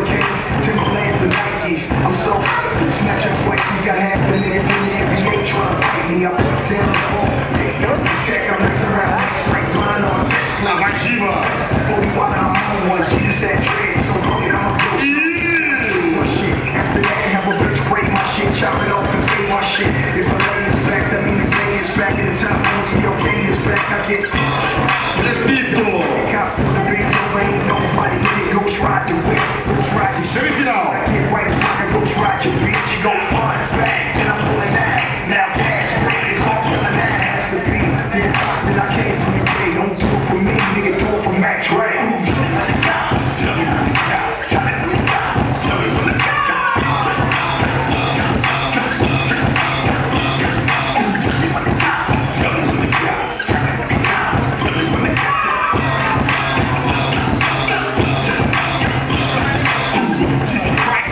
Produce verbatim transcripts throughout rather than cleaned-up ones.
Hurricanes, Timberlands and Nikes. I'm so snatch up weight, you got half the niggas in the N B A trying to fight me. I put down the ball, picked up the tech, I'm messing around like mine on test. Now, like Giba. forty watt, I'm on one, Jesus had dreads, so fuck it, I'm a ghost. My shit, after that, have a bitch break my shit, chop it off and fade my shit. If I lay is back, that mean the day is back, in the time I see okay is back, I get Mito. cop for the beats over, ain't nobody in it, ghost ride the whip, ghost ride the Semifinal. I get right, I ghost ride your bitch, you go fun, fact, and I'm pulling that, now gas, free, hard on the that has to be, then, then I came from the day, don't do it for me, nigga, do it for Mac Dre. Tell me when to go, tell me when to go, tell me when to go, tell me when to go. Jesus Christ.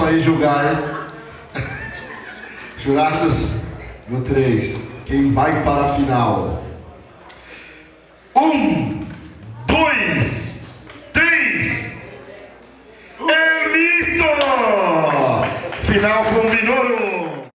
aí julgar, hein? Jurados, no três, quem vai para a final? Um!